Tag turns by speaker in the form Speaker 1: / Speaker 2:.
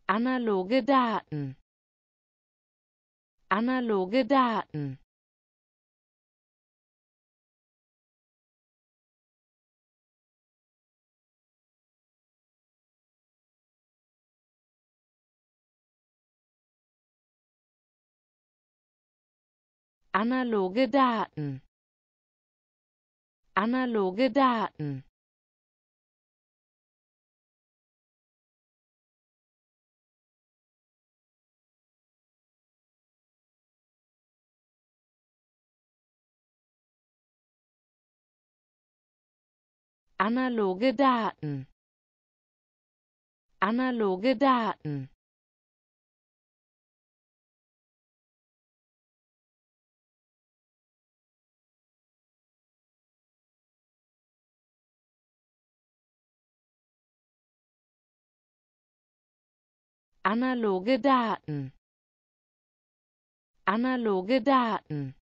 Speaker 1: Analoge Daten. Analoge Daten. Analoge Daten. Analoge Daten. Analoge Daten. Analoge Daten. Analoge Daten. Analoge Daten.